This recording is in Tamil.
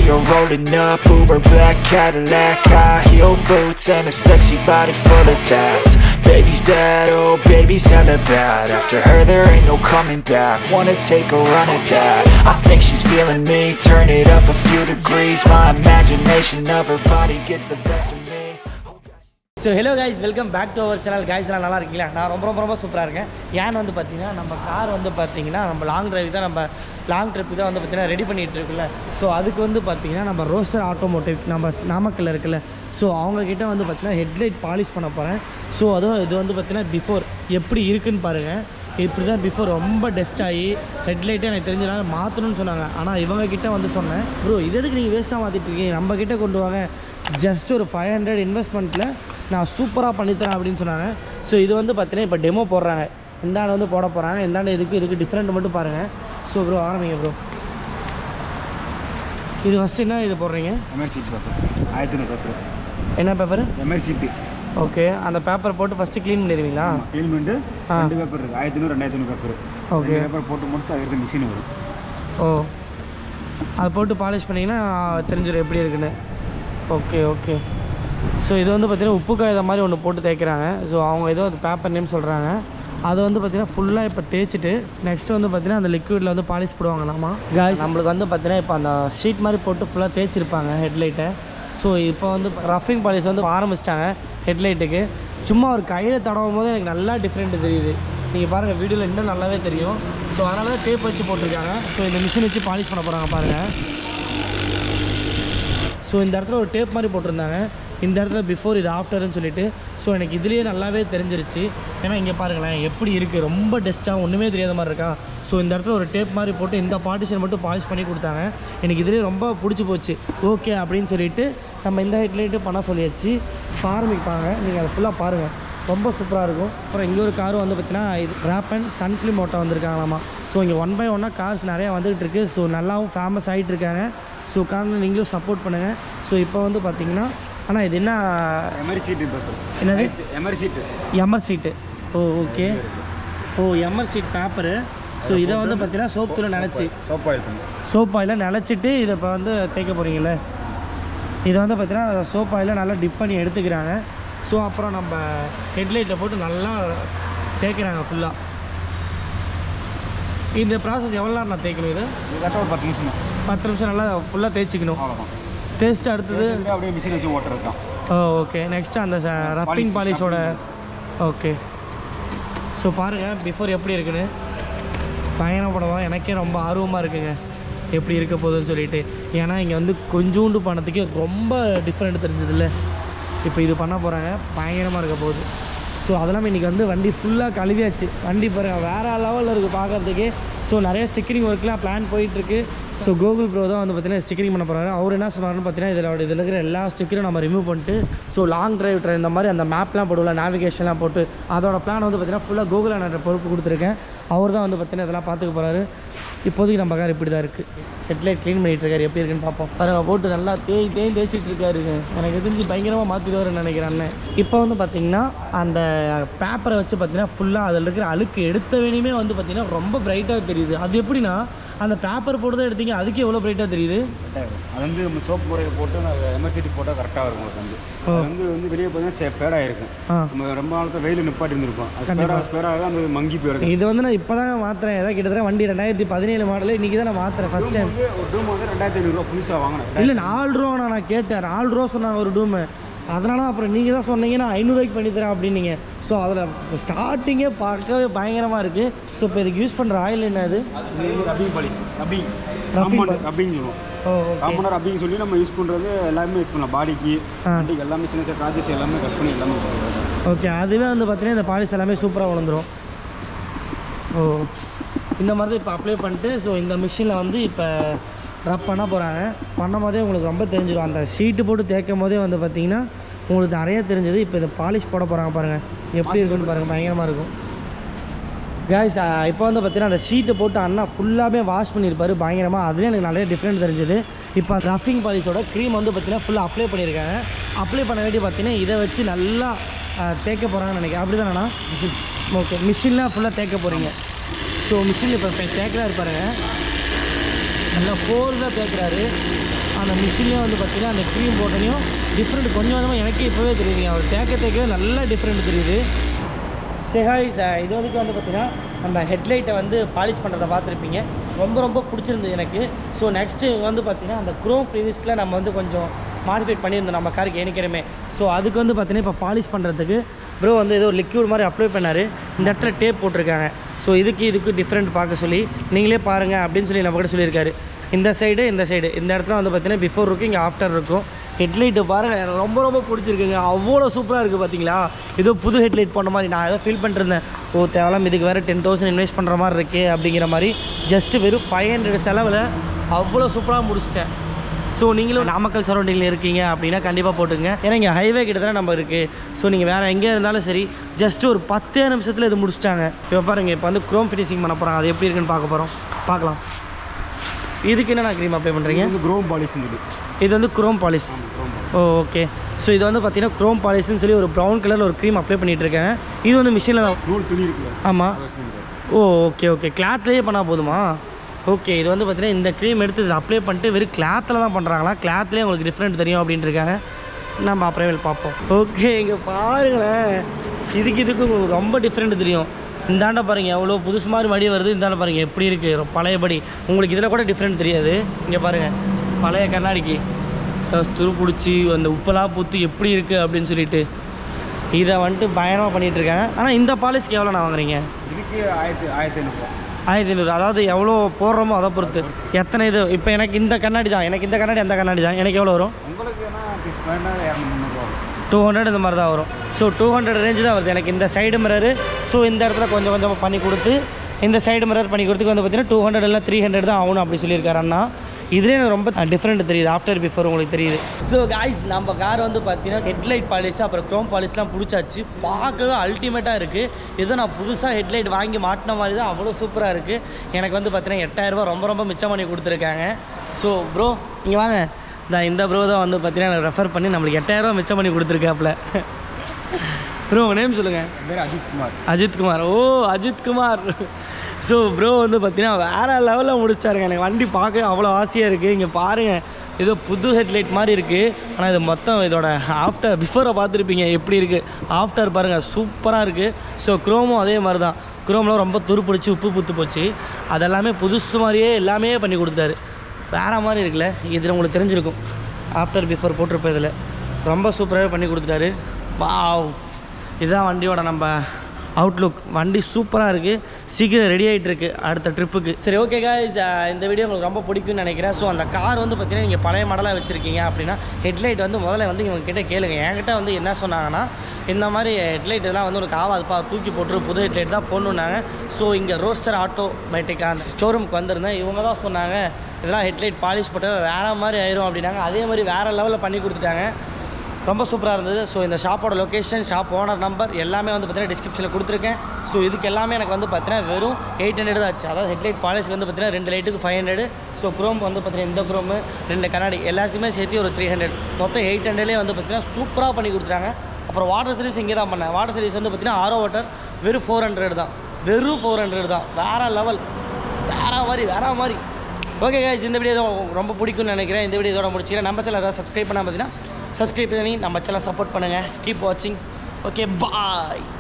you're rolling up Uber black Cadillac, high heel boots and a sexy body full of tats. Baby's bad, oh baby's hella bad. After her there ain't no coming back. Wanna take a run at that. I think she's feeling me. Turn it up a few degrees. My imagination of her body gets the best of me. So hello guys, welcome back to our channel. Guys, நான் நல்லா இருக்கீங்களா? நான் ரொம்ப சூப்பரா இருக்கேன். ஏன் வந்து பாத்தீங்கன்னா நம்ம கார் வந்து பாத்தீங்கன்னா நம்ம லாங் டிரைவ் தான், நம்ம லாங் ட்ரிப் தான் வந்து பாத்தீங்கன்னா ரெடி பண்ணிட்டு இருக்குல்ல. ஸோ அதுக்கு வந்து பாத்தீங்கன்னா நம்ம ரோஸ்டர் ஆட்டோமோட்டிவ் நம்ம நாமக்கல்ல இருக்குல்ல. ஸோ அவங்க கிட்ட வந்து பாத்தீங்கன்னா ஹெட்லைட் பாலிஷ் பண்ண போறேன். ஸோ அதுவும் இது வந்து பாத்தீங்கன்னா பிஃபோர் எப்படி இருக்குன்னு பாருங்க. இப்படி தான் பிஃபோர் ரொம்ப டஸ்ட் ஆகி ஹெட்லைட்டே எனக்கு தெரிஞ்சனால மாற்றணும்னு சொன்னாங்க. ஆனால் இவங்க கிட்ட வந்து சொன்னேன், ப்ரோ இது எதுக்கு நீங்கள் வேஸ்ட்டாக மாற்றிட்டு இருக்கீங்க, நம்ம கிட்டே கொண்டு வாங்க, ஜஸ்ட் ஒரு 500 இன்வெஸ்ட்மெண்ட்டில் நான் சூப்பராக பண்ணித்தரேன் அப்படின்னு சொன்னாங்க. ஸோ இது வந்து பார்த்தீங்கன்னா இப்போ டெமோ போடுறாங்க, இந்தாண்டு வந்து போட போகிறாங்க. இந்தாண்டு இதுக்கு டிஃப்ரெண்ட் மட்டும் பாருங்கள். ஸோ ப்ரோ ஆரம்பிங்க ப்ரோ. இது ஃபஸ்ட்டு என்ன இது போடுறீங்க? MRC paper 1500 paper. என்ன பேப்பர்? எம்ஆர்சி. ஓகே, அந்த பேப்பர் போட்டு ஃபஸ்ட்டு க்ளீன் பண்ணிடுவீங்களா? க்ளீன் பண்ணிட்டு 2 பேப்பர் இருக்குது, 1500 2500 பேப்பர். ஓகே, பேப்பர் போட்டு முடிச்சு அதுக்கு மிஷின் வரும். ஓ, அதை போட்டு பாலிஷ் பண்ணிங்கன்னா தெரிஞ்சிடும் எப்படி இருக்குன்னு. ஓகே. ஸோ இது வந்து பார்த்திங்கன்னா உப்பு காகிதம் மாதிரி ஒன்று போட்டு தேய்க்கிறாங்க. ஸோ அவங்க ஏதோ அது பேப்பர் நேம் சொல்கிறாங்க. அதை வந்து பார்த்திங்கன்னா ஃபுல்லாக இப்போ தேய்ச்சிட்டு நெக்ஸ்ட்டு வந்து பார்த்திங்கன்னா அந்த லிக்விடில் வந்து பாலிஷ் போடுவாங்களாமா. நம்மளுக்கு வந்து பார்த்திங்கன்னா இப்போ அந்த ஷீட் மாதிரி போட்டு ஃபுல்லாக தேய்ச்சிருப்பாங்க ஹெட்லைட்டை. ஸோ இப்போ வந்து ரஃபிங் பாலிஷ் வந்து ஆரம்பிச்சிட்டாங்க ஹெட்லைட்டுக்கு. சும்மா ஒரு கையில் தடவும் போது எனக்கு நல்லா டிஃப்ரெண்ட்டு தெரியுது. நீங்கள் பாருங்கள், வீடியோவில் இன்னும் நல்லாவே தெரியும். ஸோ அதனால தான் டேப் வச்சு போட்டிருக்காங்க. ஸோ இந்த மிஷின் வச்சு பாலிஷ் பண்ண போகிறாங்க பாருங்கள். ஸோ இந்த இடத்துல ஒரு டேப் மாதிரி போட்டிருந்தாங்க, இந்த இடத்துல பிஃபோர் இது ஆஃப்டர்னு சொல்லிட்டு. ஸோ எனக்கு இதுலேயே நல்லாவே தெரிஞ்சிருச்சு. ஏன்னா இங்கே பாருங்களேன் எப்படி இருக்குது, ரொம்ப டஸ்ட்டாக ஒன்றுமே தெரியாத மாதிரி இருக்கா. ஸோ இந்த இடத்துல ஒரு டேப் மாதிரி போட்டு இந்த பார்ட்டிஷன் மட்டும் பாலிஷ் பண்ணி கொடுத்தாங்க. எனக்கு இதுலேயே ரொம்ப பிடிச்சி போச்சு. ஓகே அப்படின்னு சொல்லிட்டு நம்ம இந்த ஹெட்லைட்டு பண்ண சொல்லியாச்சு. ஆரம்பிப்பாங்க, நீங்கள் அதை ஃபுல்லாக பாருங்கள், ரொம்ப சூப்பராக இருக்கும். அப்புறம் இங்கே ஒரு காரும் வந்து பார்த்திங்கன்னா இது ரேப் அண்ட் சன்ஃபிலிம் ஓட்டோ வந்திருக்காங்களாமா. ஸோ இங்கே 1 by 1 கார்ஸ் நிறையா வந்துகிட்டு இருக்குது. ஸோ நல்லாவும் ஃபேமஸ் ஆகிட்டு இருக்காங்க. ஸோ காரணம் நீங்களும் சப்போர்ட் பண்ணுங்கள். ஸோ இப்போ வந்து பார்த்திங்கன்னா, ஆனால் இது என்ன எம்ஆர்சி பேப்பர்? என்னது? MR sheet. Okay. MR sheet paper. So இதை வந்து பார்த்தீங்கன்னா சோப்பு நினச்சி சோப் ஆயிலில் நினச்சிட்டு இதை இப்போ வந்து தேய்க்க போகிறீங்களே. இதை வந்து பார்த்தீங்கன்னா சோப் ஆயிலில் நல்லா டிப் பண்ணி எடுத்துக்கிறாங்க. ஸோ அப்புறம் நம்ம ஹெட்லைட்டில் போட்டு நல்லா தேய்க்கிறாங்க ஃபுல்லாக. இந்த ப்ராசஸ் எவ்வளோ நேரம் நான் தேய்க்கணும்? இது கரெக்டாக ஒரு 10 நிமிஷம் நல்லா ஃபுல்லாக தேய்ச்சிக்கணும். டேஸ்ட்டு அடுத்தது அப்படியே மிஷின் வச்சு ஓட்டுறது தான். ஓகே, நெக்ஸ்ட்டு அந்த ரப்பிங் பாலிஷோட. ஓகே, ஸோ பாருங்கள் பிஃபோர் எப்படி இருக்குன்னு. பயணப்படவா எனக்கே ரொம்ப ஆர்வமாக இருக்குங்க எப்படி இருக்க போகுதுன்னு சொல்லிட்டு. ஏன்னா இங்கே வந்து கொஞ்சோண்டு பணத்துக்கு ரொம்ப டிஃப்ரெண்ட் தெரிஞ்சதில்ல. இப்போ இது பண்ண போகிறாங்க, பயங்கரமாக இருக்க போகுது. ஸோ அதெல்லாம் இன்றைக்கி வந்து வண்டி ஃபுல்லாக கழுவியாச்சு. வண்டி பாருங்கள் வேறு லெவலில் இருக்குது பார்க்குறதுக்கு. ஸோ நிறைய ஸ்டிக்கரிங் ஒர்க்லாம் பிளான் போயிட்டுருக்கு. ஸோ கூகுள் ப்ரோ தான் வந்து பார்த்திங்கன்னா ஸ்டிக்கரிங் பண்ண போகிறாரு. அவர் என்ன சொன்னார்னு பார்த்தீங்கன்னா, இதில் இருக்கிற எல்லா ஸ்டிக்கரும் நம்ம ரிமூவ் பண்ணிட்டு ஸோ லாங் டிரைவ் இந்த மாதிரி அந்த மேப்லாம் போடுவோம்ல, நேவிகேஷன்லாம் போட்டு அதோட பிளான் வந்து பார்த்திங்கன்னா ஃபுல்லாக கூகுள் நான் பொறுப்பு கொடுத்துருக்கேன். அவர் தான் வந்து பார்த்திங்கன்னா இதெல்லாம் பார்த்துக்க போகிறாரு. இப்போதைக்கு நம்ம கார் இப்படி தான் இருக்குது. ஹெட்லைட் க்ளீன் பண்ணிகிட்டு இருக்காரு, எப்படி இருக்குன்னு பார்ப்போம். பாருங்க, போட்டு நல்லா தேய்ச்சிட்டு இருக்காருங்க. எனக்கு தெரிஞ்சு பயங்கரமாக மாற்றிடுவாருன்னு நினைக்கிறேன் அண்ணன். இப்போ வந்து பார்த்திங்கன்னா அந்த பேப்பரை வச்சு பார்த்திங்கன்னா ஃபுல்லாக அதில் இருக்கிற அழுக்கு எடுத்த வேணுமே வந்து பார்த்திங்கன்னா ரொம்ப பிரைட்டாக தெரியுது. அது எப்படின்னா அந்த பேப்பர் போட்டு தான் எடுத்தீங்க, அதுக்கு எவ்வளோ பிரைட்டாக தெரியுது. அது வந்து நம்ம சோப்பு முறையை போட்டு எம்எஸ்சிட்டி போட்டால் கரெக்டாக இருக்கும். அது வந்து வெளியே பார்த்தீங்கன்னா ஸ்பேடாக இருக்கும். நம்ம ரொம்ப நாளத்தில் வெயில் நிப்பாட்டி இருந்திருப்போம், அது ஸ்பேடாக அந்த மங்கி போயிடும். இது வந்து நான் இப்போ தாங்க மாற்றுறேன். ஏதாவது கிட்டத்தட்ட வண்டி 2017 மாடல், இன்றைக்கி தான் நான் மாற்றுறேன் ஃபஸ்ட் டைம். ஒரு டூம் வந்து 2500 புதுசாக வாங்கினேன். இல்லை 4 ரூபா நான் கேட்டேன், 4 ரூபா சொன்னாங்க ஒரு டூமு. அதனால அப்புறம் நீங்கள் தான் சொன்னீங்க நான் 500 பண்ணித்தரேன் அப்படின்னீங்க. ஸோ அதில் ஸ்டார்டிங்கே பார்க்கவே பயங்கரமாக இருக்குது. ஸோ இப்போ இதுக்கு யூஸ் பண்ணுற ஆயில் என்ன? அது ரப்பிங் பாலிஷ், ரப்பிங் சொல்லுவோம். காமனாக ரப்பிங் சொல்லி நம்ம யூஸ் பண்ணுறது எல்லாமே யூஸ் பண்ணலாம். பாடிக்கு வண்டிக்கு எல்லாமே சின்ன சின்ன ப்ராஜெக்ட்ஸ் எல்லாமே கட் பண்ணி எல்லாமே. ஓகே, அதுவே வந்து பார்த்தீங்கன்னா இந்த பாலிஷ் எல்லாமே சூப்பராக வளர்ந்துடும். இந்த மாதிரி தான் இப்போ அப்ளை பண்ணிட்டு ஸோ இந்த மிஷினில் வந்து இப்போ ரப் பண்ண போகிறாங்க. பண்ணும் போதே உங்களுக்கு ரொம்ப தெரிஞ்சிடும். அந்த ஷீட்டு போட்டு தேய்க்கும் போதே வந்து பார்த்திங்கன்னா உங்களுக்கு நிறைய தெரிஞ்சது. இப்போ இதை பாலிஷ் போட போகிறாங்க பாருங்கள், எப்படி இருக்குன்னு பாருங்கள், பயங்கரமாக இருக்கும். கைஸ் இப்போ வந்து பார்த்திங்கன்னா அந்த ஷீட்டை போட்டு அண்ணா ஃபுல்லாகவே வாஷ் பண்ணியிருப்பார் பயங்கரமாக. அதுலேயும் எனக்கு நிறைய டிஃப்ரெண்ட் தெரிஞ்சது. இப்போ ரஃபிங் பாலிஷோட க்ரீம் வந்து பார்த்திங்கன்னா ஃபுல்லாக அப்ளை பண்ணியிருக்காங்க. அப்ளை பண்ண வேண்டி பார்த்திங்கன்னா இதை வச்சு நல்லா தேய்க்க போகிறாங்கன்னு நினைக்கிறேன். அப்படி தானேண்ணா? ஓகே, மிஷின்லாம் ஃபுல்லாக தேய்க்க போகிறீங்க. ஸோ மிஷினில் இப்போ தேய்க்கிறா இருப்பாருங்க, நல்லா ஃபோர்ஸாக தேய்க்கிறாரு. அந்த மிஷின்லேயே வந்து பார்த்திங்கன்னா அந்த க்ரீம் போட்டனையும் டிஃப்ரெண்ட் கொஞ்சம் கொஞ்சமாக எனக்கே இப்போவே தெரியுதுங்க. அவர் தேக்கவே நல்லா டிஃப்ரெண்ட் தெரியுது. ஹாய்ஸ், இது வந்து பார்த்திங்கன்னா நம்ம ஹெட்லைட்டை வந்து பாலிஷ் பண்ணுறதை பார்த்துருப்பீங்க. ரொம்ப பிடிச்சிருந்தது எனக்கு. ஸோ நெக்ஸ்ட்டு வந்து பார்த்திங்கன்னா அந்த க்ரோம் ஃபினிஷில் நம்ம வந்து கொஞ்சம் மாடிஃபைட் பண்ணியிருந்தோம் நம்ம காருக்கு ஏனிக்கிறமே. ஸோ அதுக்கு வந்து பார்த்திங்கன்னா இப்போ பாலிஷ் பண்ணுறதுக்கு ப்ரோ வந்து ஏதோ ஒரு லிக்யூட் மாதிரி அப்ளை பண்ணார். இந்த இடத்துல டேப் போட்டிருக்காங்க. ஸோ இதுக்கு டிஃப்ரெண்ட் பார்க்க சொல்லி நீங்களே பாருங்கள் அப்படின்னு சொல்லி நம்ம கூட சொல்லியிருக்காரு. இந்த சைடு இந்த இடத்துல வந்து பார்த்திங்கன்னா பிஃபோர் இருக்கும், இங்கே ஆஃப்டர் இருக்கும். ஹெட்லைட்டு பாருங்கள், ரொம்ப பிடிச்சிருக்குங்க. அவ்வளோ சூப்பராக இருக்குது பார்த்தீங்களா. ஏதோ புது ஹெட்லைட் போன மாதிரி நான் ஏதோ ஃபீல் பண்ணிருந்தேன். தேவலாம் இதுக்கு வேறு 10,000 இன்வெஸ்ட் பண்ணுற மாதிரி இருக்கே அப்படிங்கிற மாதிரி. ஜஸ்ட்டு வெறும் 500 செலவில் அவ்வளோ சூப்பராக முடிச்சிட்டேன். ஸோ நீங்களும் நாமக்கல் சரௌண்டிங்கில் இருக்கீங்க அப்படின்னா கண்டிப்பாக போட்டுங்க. ஏன்னா இங்கே ஹைவே கிட்ட தான் நம்ம இருக்குது. ஸோ நீங்கள் வேறு எங்கே இருந்தாலும் சரி, ஜஸ்ட்டு ஒரு 10 நிமிஷத்தில் இது முடிச்சிட்டாங்க. இப்போ பாருங்கள், இப்போ வந்து க்ரோம் ஃபினிஷிங் பண்ண போகிறாங்க. அது எப்படி இருக்குன்னு பார்க்கலாம். இதுக்கு என்ன க்ரீம் அப்ளை பண்ணுறீங்க? Chrome polish. இது வந்து க்ரோம் பாலிஷ். ஓகே. ஸோ இது வந்து பார்த்தீங்கன்னா க்ரோம் பாலிஷ்னு சொல்லி ஒரு ப்ரௌன் கலரில் ஒரு க்ரீம் அப்ளை பண்ணிகிட்ருக்கேன். இது வந்து மிஷினில் தான் துணி இருக்குது. ஆமாம். ஓகே. கிளாத்லேயே பண்ணால் போதுமா? ஓகே. இது வந்து பார்த்தீங்கன்னா இந்த க்ரீம் எடுத்து இதில் அப்ளை பண்ணிட்டு வெறும் கிளாத்தில் தான் பண்ணுறாங்களா? கிளாத்லேயே உங்களுக்கு டிஃப்ரெண்ட் தெரியும் அப்படின்ட்டு இருக்காங்க. நம்ம அப்புறமேல் பார்ப்போம். ஓகே, இங்கே பாருங்களேன், இதுக்கு ரொம்ப டிஃப்ரெண்ட் தெரியும். இந்தாண்ட பாருங்கள் எவ்வளோ புதுசு மாதிரி மடி வருது. இந்தாண்ட பாருங்கள் எப்படி இருக்குது பழையபடி. உங்களுக்கு இதில் கூட டிஃப்ரெண்ட் தெரியாது. இங்கே பாருங்கள், பழைய கண்ணாடிக்கு துரு பிடிச்சி அந்த உப்பெல்லாம் பூத்து எப்படி இருக்குது அப்படின்னு சொல்லிட்டு இதை வந்துட்டு பயணமாக பண்ணிகிட்ருக்காங்க. ஆனால் இந்த பாலிஸ்க்கு எவ்வளோ நான் வாங்குறீங்க? இதுக்கு 1500. 1500. அதாவது எவ்வளோ போடுறோமோ அதை பொறுத்து. எத்தனை இது இப்போ எனக்கு இந்த கண்ணாடி தான், எனக்கு இந்த கண்ணாடி அந்த கண்ணாடி தான், எனக்கு எவ்வளோ வரும்? உங்களுக்கு 200 இந்த மாதிரி தான் வரும். ஸோ 200 ரேஞ்சு தான் வருது எனக்கு இந்த சைடு மிரரு. ஸோ இந்த இடத்துல கொஞ்சம் பண்ணி கொடுத்து இந்த சைடு மிரர் பண்ணி கொடுத்துக்கு வந்து பார்த்தீங்கன்னா 200 இல்லை 300 தான் ஆகணும் அப்படி சொல்லியிருக்காரு அண்ணா. இதுலேயே எனக்கு ரொம்ப டிஃப்ரெண்ட் தெரியுது. ஆஃப்டர் பிஃபோர் உங்களுக்கு தெரியுது. ஸோ காய்ஸ், நம்ம கார் வந்து பார்த்தீங்கன்னா ஹெட்லைட் பாலிஷ் அப்புறம் க்ரோம் பாலிஷ்லாம் பிடிச்சாச்சு. பார்க்கவே அல்டிமேட்டாக இருக்குது. ஏதோ நான் புதுசாக ஹெட்லைட் வாங்கி மாட்டின மாதிரி தான், அவ்வளோ சூப்பராக இருக்குது. எனக்கு வந்து பார்த்தீங்கன்னா 8000 ரொம்ப மிச்சம் பண்ணி கொடுத்துருக்காங்க. ஸோ ப்ரோ இங்கே வாங்க, இந்த ப்ரோ தான் வந்து பார்த்தீங்கன்னா எனக்கு ரெஃபர் பண்ணி நம்மளுக்கு 8000 மிச்சம் பண்ணி கொடுத்துருக்காப்புல. ப்ரோ உங்கள் நேம் சொல்லுங்கள். பேர் அஜித்குமார். அஜித்குமார். ஸோ ப்ரோ வந்து பார்த்தீங்கன்னா வேறு லெவலில் முடிச்சாருங்க. எனக்கு வண்டி பார்க்க அவ்வளோ ஆசையாக இருக்குது. இங்கே பாருங்கள், ஏதோ புது ஹெட்லைட் மாதிரி இருக்குது. ஆனால் இது மொத்தம் இதோட ஆஃப்டர் பிஃபோரை பார்த்துருப்பீங்க எப்படி இருக்குது. ஆஃப்டர் பாருங்கள் சூப்பராக இருக்குது. ஸோ க்ரோமும் அதே மாதிரி தான். க்ரோமில் ரொம்ப துரு பிடிச்சி உப்பு புத்து போச்சு. அதெல்லாமே புதுசு மாதிரியே எல்லாமே பண்ணி கொடுத்துட்டாரு. வேறு மாதிரி இருக்குல்ல. இதில் உங்களுக்கு தெரிஞ்சிருக்கும் ஆஃப்டர் பிஃபோர் போட்டிருப்பேன். இதில் ரொம்ப சூப்பராகவே பண்ணி கொடுத்துட்டாரு. வாவ், இதுதான் வண்டியோட நம்ம அவுட்லுக். வண்டி சூப்பராக இருக்குது. சீக்கிரம் ரெடி ஆகிட்டு இருக்குது அடுத்த ட்ரிப்புக்கு. சரி, ஓகே காய்ஸ், இந்த வீடியோ உங்களுக்கு ரொம்ப பிடிக்கும்னு நினைக்கிறேன். ஸோ அந்த கார் வந்து பார்த்தீங்கன்னா நீங்கள் பழைய மாடலாக வச்சுருக்கீங்க அப்படின்னா ஹெட்லைட் வந்து முதல்ல வந்து இவங்க கிட்டே கேளுங்க. என்கிட்ட வந்து என்ன சொன்னாங்கன்னா, இந்த மாதிரி ஹெட்லைட் இதெல்லாம் வந்து உனக்கு ஆகாதுப்பா, தூக்கி போட்டு புது ஹெட்லைட் தான் போடணுன்னாங்க. ஸோ இங்கே ரோஸ்டர் ஆட்டோமேட்டிக் அந்த ஷோரூமுக்கு வந்திருந்தேன். இவங்க தான் சொன்னாங்க இதெல்லாம் ஹெட்லைட் பாலிஷ் போட்டால் வேறு மாதிரி ஆயிரும் அப்படின்னாங்க. அதே மாதிரி வேறு லெவலில் பண்ணி கொடுத்துட்டாங்க. ரொம்ப சூப்பராக இருந்தது. ஸோ இந்த ஷாப்போட லொக்கேஷன், ஷாப் ஓனர் நம்பர் எல்லாமே வந்து பார்த்தீங்கன்னா டிஸ்கிரிப்ஷனில் கொடுத்துருக்கேன். ஸோ இதுக்கு எல்லாமே எனக்கு வந்து பார்த்தீங்கன்னா வெறும் 800 தான் ஆச்சு. அதாவது ஹெட்லைட் பாலிஷ்க்கு வந்து பார்த்தீங்கன்னா 2 லைட்டுக்கு 500. ஸோ க்ரோம் வந்து பார்த்தீங்கன்னா இந்த க்ரோமு 2 கண்ணாடி எல்லாத்தையுமே சேர்த்து ஒரு 300. மொத்தம் 800லேயே வந்து பார்த்தீங்கன்னா சூப்பராக பண்ணி கொடுத்துட்டாங்க. அப்புறம் வாட்டர் சர்வீஸ் இங்கே தான் பண்ணேன். வாட்டர் சர்வீஸ் வந்து பார்த்தீங்கன்னா ஆரோ வாட்டர் வெறும் 400 தான். வெறும் 400 தான். வேறு லெவல், வேறு மாதிரி. ஓகே கைஸ், இந்த வீடியோ ரொம்ப பிடிக்கும்னு நினைக்கிறேன். இந்த வீடியோ இதோட முடிச்சிக்கிறேன். நம்ம சேனல் ஏதாவது சப்ஸ்கிரைப் பண்ணால் பார்த்தீங்கன்னா சப்ஸ்கிரைப் பண்ணி நம்ம சேனல் சப்போர்ட் பண்ணுங்கள். கீப் வாட்சிங். ஓகே, பாய்.